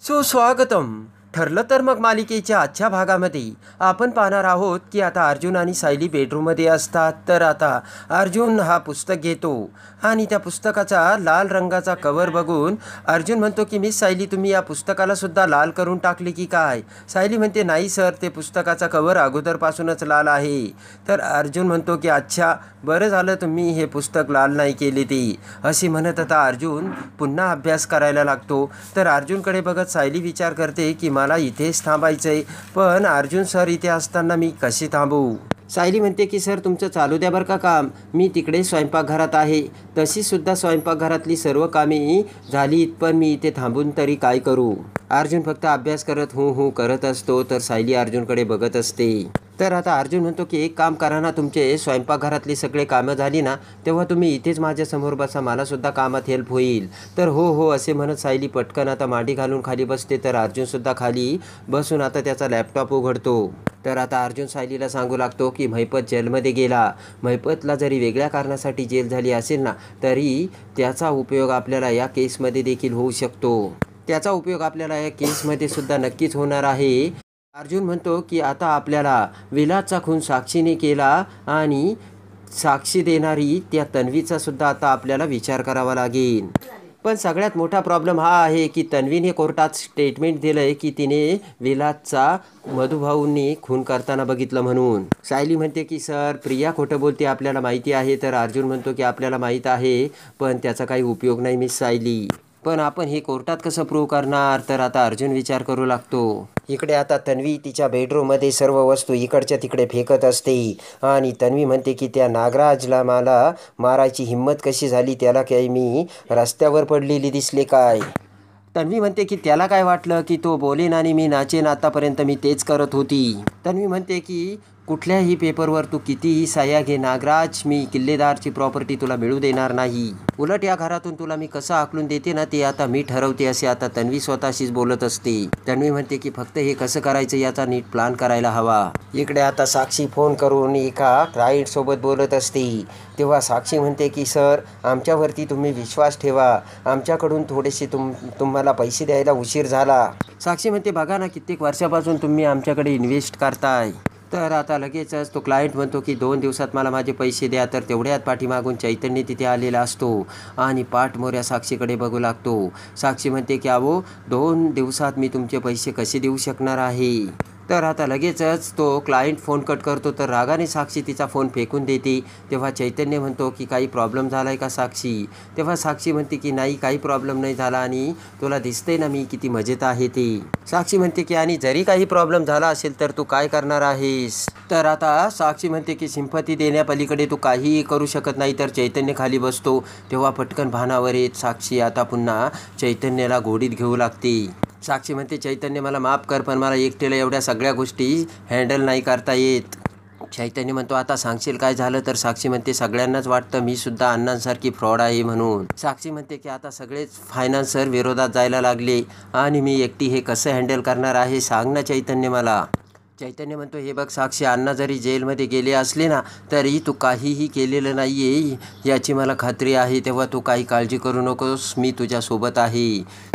सुस्वागतम. ठरलं तर मग मालिकेच्या आजच्या भागामध्ये आपण पाहणार आहोत की आता अर्जुन आणि सायली बेडरूममध्ये असतात. तर आता अर्जुन हा पुस्तक घेतो आणि त्या पुस्तकाचा लाल रंगाचा कवर बघून अर्जुन म्हणतो की मिस सायली, तुम्ही या पुस्तकाला सुद्धा लाल करून टाकले की काय? सायली म्हणते नाही सर, ते पुस्तकाचा कवर अगोदरपासूनच लाल आहे. तर अर्जुन म्हणतो की अच्छा, बरं झालं तुम्ही हे पुस्तक लाल नाही केले ते. असे म्हणत आता अर्जुन पुन्हा अभ्यास करायला लागतो. तर अर्जुनकडे बघत सायली विचार करते की मला इथेच थांबायचं आहे, पण अर्जुन सर इथे असताना मी कशी थांबू? सायली म्हणते की सर तुमचं चालू द्या बरं का काम, मी तिकडे स्वयंपाकघरात आहे. तशीसुद्धा स्वयंपाकघरातली सर्व कामे झाली, पण मी इथे थांबून तरी काय करू? अर्जुन फक्त अभ्यास करत हूं करत असतो. तर सायली अर्जुनकडे बघत असते. तर आता अर्जुन म्हणतो की एक काम करा ना, तुमचे स्वयंपाकघरातली सगळे कामं झाली ना, तेव्हा तुम्ही इथेच माझ्यासमोर बसा, मलासुद्धा कामात हेल्प होईल. तर हो असे म्हणत सायली पटकन आता मांडी घालून खाली बसते. तर अर्जुनसुद्धा खाली बसून आता त्याचा लॅपटॉप उघडतो. तर आता अर्जुन सायलीला सांगू लागतो की महिपत जेलमध्ये गेला. महिपतला जरी वेगळ्या कारणासाठी जेल झाली असेल ना, तरी त्याचा उपयोग आपल्याला या केसमध्ये देखील होऊ शकतो. त्याचा उपयोग आपल्याला या केसमध्ये सुद्धा नक्कीच होणार आहे. अर्जुन म्हणतो की आता आपल्याला विलासचा खून साक्षीने केला आणि साक्षी देणारी त्या तन्वीचा सुद्धा आता आपल्याला विचार करावा लागेल. पण सगळ्यात मोठा प्रॉब्लेम हा आहे की तन्वीने कोर्टात स्टेटमेंट दिलं आहे की तिने विलासचा मधुभाऊंनी खून करताना बघितलं म्हणून. सायली म्हणते की सर प्रिया खोटं बोलते, आपल्याला माहिती आहे. तर अर्जुन म्हणतो की आपल्याला माहीत आहे, पण त्याचा काही उपयोग नाही मिस सायली. पण आपण हे कोर्टात कसं प्रूव्ह करणार? तर आता अर्जुन विचार करू लागतो. इकडे आता तन्वी तिच्या बेडरूममध्ये सर्व वस्तू इकडच्या तिकडे फेकत असते आणि तन्वी म्हणते की त्या नागराजला मला मारायची हिंमत कशी झाली? त्याला काही मी रस्त्यावर पडलेली दिसले काय? तन्वी म्हणते की त्याला काय वाटलं की तो बोलेन आणि मी नाचेन, आतापर्यंत मी तेच करत होती. तन्वी म्हणते की कुठल्याही पेपरवर तू कितीही सह्या घे नागराज, मी किल्लेदारची प्रॉपर्टी तुला मिळू देणार नाही. उलट या घरातून तुला मी कसं आकलून देते ना, ते आता मी ठरवते, असे आता तन्वी स्वतःशीच बोलत असते. तन्वी म्हणते की फक्त हे कसं करायचं याचा नीट प्लॅन करायला हवा. इकडे आता साक्षी फोन करून एका क्लायंटसोबत बोलत असते. तेव्हा साक्षी म्हणते की सर आमच्यावरती तुम्ही विश्वास ठेवा, आमच्याकडून थोडेसे तुम्हाला पैसे द्यायला उशीर झाला. साक्षी म्हणते बघा ना, कित्येक वर्षापासून तुम्ही आमच्याकडे इन्व्हेस्ट करताय. तर आता लगेचच तो क्लायंट म्हणतो की 2 दिवसात मला माझे पैसे द्या. तर तेवढ्यात पाठीमागून चैतन्य तिथे आलेला असतो आणि पाठमोऱ्या साक्षीकडे बघू लागतो. साक्षी म्हणते की अहो 2 दिवसात मी तुमचे पैसे कसे देऊ शकणार आहे? तर आता लगेचच तो क्लायंट फोन कट करतो. तर रागाने साक्षी तिचा फोन फेकून देते. तेव्हा चैतन्य म्हणतो की काही प्रॉब्लेम झाला आहे का साक्षी? तेव्हा साक्षी म्हणते की नाही, काही प्रॉब्लेम नाही झाला आणि तुला दिसतंय ना मी किती मजेत आहे ते. साक्षी म्हणते की आणि जरी काही प्रॉब्लेम झाला असेल तर तू काय करणार आहेस? तर आता साक्षी म्हणते की सिंपती देण्यापलीकडे तू काहीही करू शकत नाही. तर चैतन्य खाली बसतो. तेव्हा पटकन भानावर येत साक्षी आता पुन्हा चैतन्याला घोडीत घेऊ लागते. साक्षी म्हणते चैतन्य मला माफ कर, पण मला एकट्याला एवढ्या सगळ्या गोष्टी हँडल नाही करता येत. चैतन्य म्हणतो आता सांगशील काय झालं? तर साक्षी म्हणते सगळ्यांनाच वाटतं मी सुद्धा अण्णांसारखी फ्रॉड आहे म्हणून. साक्षी म्हणते की आता सगळेच फायनान्सर विरोधात जायला लागले आणि मी एकटी हे कसं हँडल करणार आहे, सांग ना चैतन्य मला. चैतन्य म्हणतो हे बघ साक्षी, अण्णा जरी जेलमध्ये गेले असले ना, तरी तू काहीही केलेलं नाही आहे याची मला खात्री आहे. तेव्हा तू काही काळजी करू नकोस, मी तुझ्यासोबत आहे.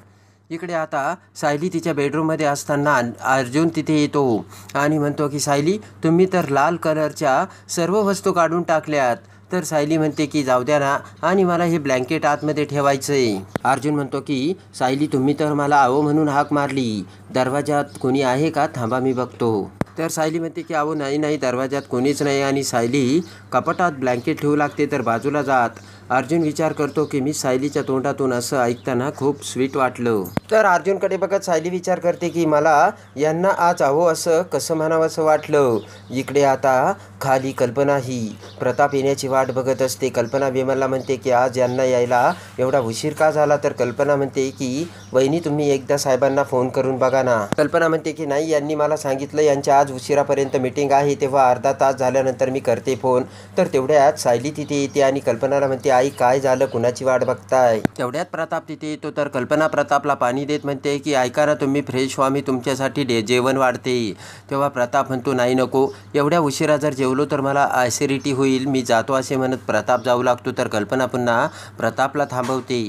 इकडे आता सायली तिच्या बेडरूममध्ये असताना अर्जुन तिथे येतो आणि म्हणतो की सायली तुम्ही तर लाल कलरच्या सर्व वस्तू काढून टाकल्यात. तर सायली म्हणते की जाऊ द्या ना, आणि मला हे ब्लँकेट आतमध्ये ठेवायचं आहे. अर्जुन म्हणतो की सायली तुम्ही तर मला आवो म्हणून हाक मारली, दरवाजात कोणी आहे का? थांबा मी बघतो. तर सायली म्हणते की अहो नाही दरवाजात कोणीच नाही आणि सायली कपाटात ब्लँकेट ठेवू लागते. तर बाजूला जात अर्जुन विचार करतो की मी सायलीच्या तोंडातून असं ऐकताना खूप स्वीट वाटलं. तर अर्जुनकडे बघत सायली विचार करते की मला यांना आज अहो असं कसं म्हणावं असं वाटलं. इकडे आता खाली कल्पना ही प्रताप येण्याची वाट बघत असते. कल्पना विमलला म्हणते की आज यांना यायला एवढा उशीर का झाला? तर कल्पना म्हणते की वहिनी तुम्ही एकदा साहेबांना फोन करून बघा ना. कल्पना म्हणते की नाही, यांनी मला सांगितलं यांच्या आज उशिरापर्यंत मीटिंग आहे, तेव्हा अर्धा तास झाल्यानंतर मी करते फोन. तर तेवढ्यात सायली तिथे येते आणि कल्पनाला म्हणते आई काय झालं, कुणाची वाट बघताय? तेवढ्यात प्रताप तिथे येतो. तर कल्पना प्रतापला पाणी देत म्हणते की ऐका ना तुम्ही फ्रेश व्हा, मी तुमच्यासाठी जेवण वाढते. तेव्हा प्रताप म्हणतो नाही नको, एवढ्या उशिरा जर जेवलो तर मला ॲसिडिटी होईल, मी जातो असे म्हणत प्रताप जाऊ लागतो. तर कल्पना पुन्हा प्रतापला थांबवते.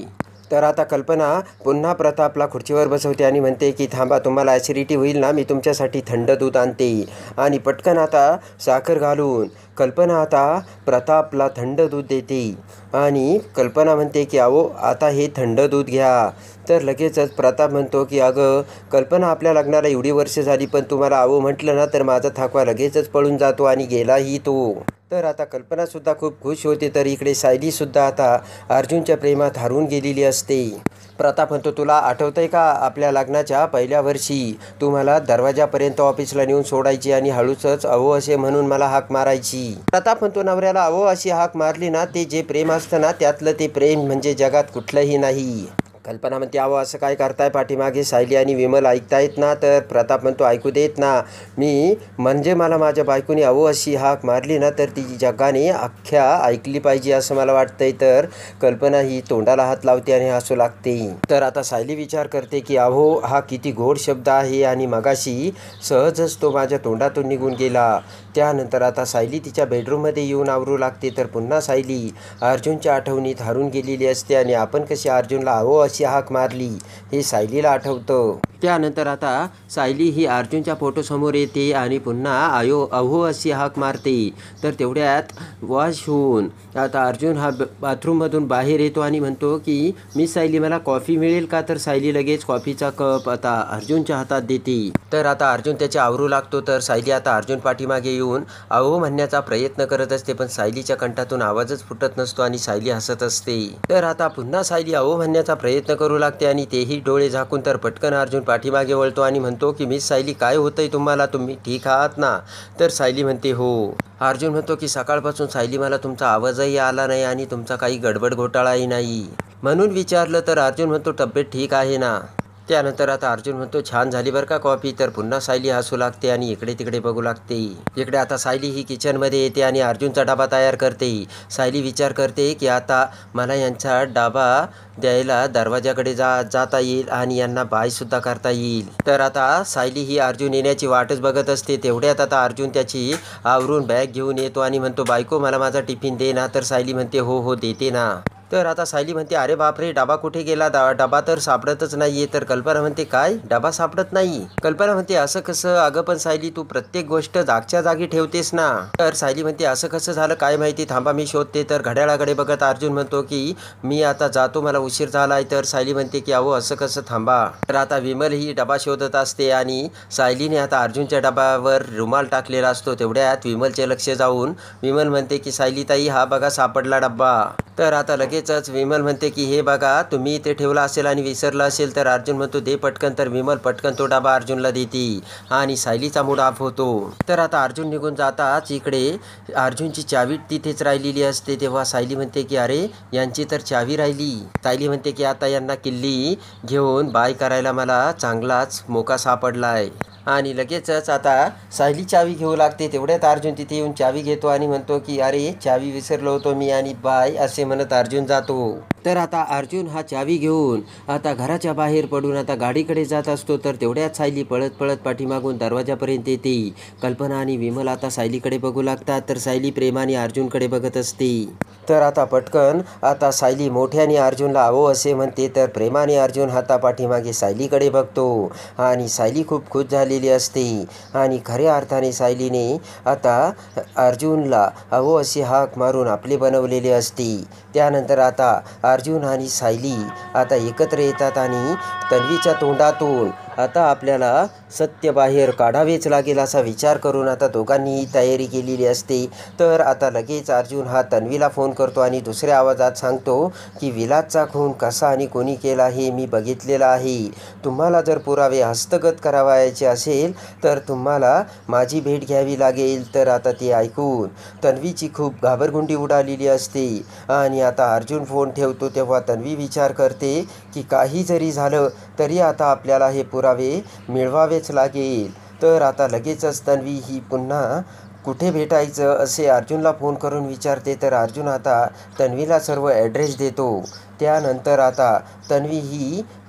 तर आता कल्पना पुन्हा प्रतापला खुर्चीवर बसवते आणि म्हणते की थांबा, तुम्हाला ॲसिडिटी होईल ना, मी तुमच्यासाठी थंड दूध आणते. आणि पटकन आता साखर घालून कल्पना आता प्रतापला थंड दूध देते. आणि कल्पना म्हणते की अहो, आता हे थंड दूध घ्या. तर लगेचच प्रताप म्हणतो की अगं कल्पना, आपल्या लग्नाला एवढी वर्ष झाली, पण तुम्हाला अहो म्हटलं ना तर माझा थकवा लगेचच पळून जातो आणि गेलाही तो. तर आता कल्पनासुद्धा खूप खुश होते. तर इकडे सायलीसुद्धा आता अर्जुनच्या प्रेमात हरवून गेलेली असते. प्रताप म्हणतो, तुला आठवतंय का आपल्या लग्नाच्या पहिल्या वर्षी तू मला दरवाजापर्यंत ऑफिसला नेऊन सोडायची आणि हळूच अहो असे म्हणून मला हाक मारायची. प्रताप म्हणतो, नवऱ्याला अहो अशी हाक मारली ना, ते जे प्रेम असतं ना त्यातलं ते प्रेम म्हणजे जगात कुठलंही नाही. कल्पना म्हणते, अहो असं काय करताय, पाठीमागे सायली आणि विमल ऐकतायत ना. तर प्रताप म्हणतो, ऐकू देत ना, मी म्हणजे मला माझ्या बायकोनी अहो अशी हाक मारली ना तर ती जगाने अख्ख्या ऐकली पाहिजे असं मला वाटतंय. तर कल्पना ही तोंडाला हात लावते आणि हसू लागते. तर आता सायली विचार करते की अहो हा किती गोड शब्द आहे आणि मगाशी सहजच तो माझ्या तोंडातून निघून गेला. त्यानंतर आता सायली तिच्या बेडरूममध्ये येऊन आवरू लागते. तर पुन्हा सायली अर्जुनच्या आठवणीत हरून गेलेली असते आणि आपण कशी अर्जुनला अहो अशी हाक मारली हे सायलीला आठवतं. त्यानंतर आता सायली ही अर्जुनच्या फोटोसमोर येते आणि पुन्हा अहो अशी हाक मारते. तर तेवढ्यात वॉश होऊन आता अर्जुन हा बाथरूममधून बाहेर येतो आणि म्हणतो की मिस सायली, मला कॉफी मिळेल का. तर सायली लगेच कॉफीचा कप आता अर्जुनच्या हातात देते. तर आता अर्जुन त्याचे आवरू लागतो. तर सायली आता अर्जुन पाठीमागे येऊन अहो म्हणण्याचा प्रयत्न करत असते, पण सायलीच्या कंठातून आवाजच फुटत नसतो आणि सायली हसत असते. तर आता पुन्हा सायली अहो म्हणण्याचा प्रयत्न करू लागते आणि तेही डोळे झाकून. तर पटकन अर्जुन पाठीमागे वळतो आणि म्हणतो की मिस सायली, काय होतंय तुम्हाला, तुम्ही ठीक आहात ना. तर सायली म्हणते हो. अर्जुन म्हणतो की सकाळपासून सायली मला तुमचा आवाजही आला नाही आणि तुमचा काही गडबड घोटाळाही नाही, म्हणून विचारलं. तर अर्जुन म्हणतो तब्येत ठीक आहे ना. त्यानंतर आता अर्जुन म्हणतो छान झाली बरं का कॉफी. तर पुन्हा सायली हसू लागते आणि इकडे तिकडे बघू लागते. इकडे आता सायली ही किचनमध्ये येते आणि अर्जुनचा डबा तयार करते. सायली विचार करते की आता मला यांचा डबा द्यायला दरवाजाकडे जाता येईल आणि यांना बायसुद्धा करता येईल. तर आता सायली ही अर्जुन येण्याची वाटच बघत असते. तेवढ्यात आता अर्जुन त्याची आवरून बॅग घेऊन येतो आणि म्हणतो बायको, मला माझा टिफिन दे ना. तर सायली म्हणते हो हो देते ना. तर आता सायली म्हणते अरे बापरे, डबा कुठे गेला, डबा तर सापडतच नाहीये. तर कल्पना म्हणते काय, डबा सापडत नाही. कल्पना म्हणते असं कसं, अगं पण सायली तू प्रत्येक गोष्ट जागच्या जागी ठेवतेस ना. तर सायली म्हणते असं कसं झालं काय माहिती, थांबा मी शोधते. तर घड्याळाकडे बघत अर्जुन म्हणतो की मी आता जातो, मला उशीर झालाय. तर सायली म्हणते की अहो असं कसं, थांबा. तर आता विमल ही डबा शोधत असते आणि सायलीने आता अर्जुनच्या डब्यावर रुमाल टाकलेला असतो. तेवढ्यात विमलचे लक्ष जाऊन विमल म्हणते की सायली ताई, हा बघा सापडला डब्बा. तर आता लगेचच विमल म्हणते की हे बघा, तुम्ही इथे ठेवला असेल आणि विसरला असेल. तर अर्जुन म्हणतो दे पटकन. तर विमल पटकन तो डबा अर्जुनला देते आणि सायलीचा मूड ऑफ होतो. तर आता अर्जुन निघून जाताच इकडे अर्जुनची चावी तिथेच राहिलेली असते. तेव्हा सायली म्हणते की अरे यांची तर चावी राहिली. सायली म्हणते की आता यांना किल्ली घेऊन बाय करायला मला चांगलाच मोका सापडलाय. आणि लगेचच आता सायली चावी घेऊ लागते. तेवढ्यात अर्जुन तिथे येऊन चावी घेतो आणि म्हणतो की अरे चावी विसरलो होतो मी आणि बाय असे म्हणत अर्जुन जातो. तर आता अर्जुन हा चावी घेऊन आता घराच्या बाहेर पडून आता गाडीकडे जात असतो. तर तेवढ्यात सायली पळत पळत पाठीमागून दरवाजापर्यंत येते. कल्पना आणि विमल आता सायलीकडे बघू लागतात. तर सायली प्रेमाने अर्जुनकडे बघत असते. तर आता पटकन आता सायली मोठ्याने अर्जुनला अहो असे म्हणते. तर प्रेमाने अर्जुन हाता पाठीमागे सायलीकडे बघतो आणि सायली खूप खुश झालेली असते आणि खऱ्या अर्थाने सायलीने आता अर्जुनला अहो अशी हाक मारून आपले बनवलेले असते. त्यानंतर आता अर्जुन आणि सायली आता एकत्र येतात आणि तन्वीच्या तोंडातून आता आपल्याला सत्य बाहेर काढावेच लागेल असा विचार करून आता दोघांनीही तयारी केलेली असते. तर आता लगेच अर्जुन हा तन्वीला फोन करतो आणि दुसऱ्या आवाजात सांगतो की विलासचा खून कसा आणि कोणी केला हे मी बघितलेला आहे. तुम्हाला जर पुरावे हस्तगत करावायचे असेल तर तुम्हाला माझी भेट घ्यावी लागेल. तर आता ते ऐकून तन्वीची खूप घाबरगुंडी उडालेली असते आणि आता अर्जुन फोन ठेवतो. तेव्हा तन्वी विचार करते की काही जरी झालं तरी आता आपल्याला हे पुरावे मिळवावेच लागेल. तर आता लगेचच तन्वी ही पुन्हा कुठे भेटायचं असे अर्जुनला फोन करून विचारते. तर अर्जुन आता तन्वीला सर्व ॲड्रेस देतो. त्यानंतर आता तन्वी ही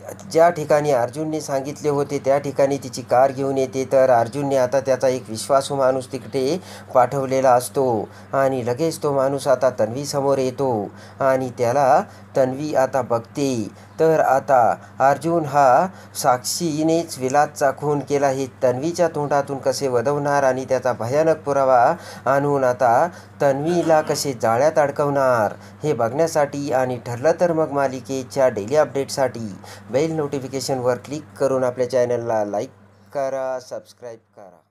ज्या ठिकाणी अर्जुनने सांगितले होते त्या ठिकाणी तिची कार घेऊन येते. तर अर्जुनने आता त्याचा एक विश्वासू माणूस तिकडे पाठवलेला असतो आणि लगेच तो माणूस आता तन्वीसमोर येतो आणि त्याला तन्वी आता बघते. तर आता अर्जुन हा साक्षीनेच विलासचा खून केला हे तन्वीच्या तोंडातून कसे वदवणार आणि त्याचा भयानक पुरावा आणून आता तन्वीला कसे जाळ्यात अडकवणार हे बघण्यासाठी आणि ठरलं तर मग मालिकेच्या डेली अपडेटसाठी बेल नोटिफिकेशनवर क्लिक करून आपल्या चॅनलला लाईक करा, सबस्क्राईब करा.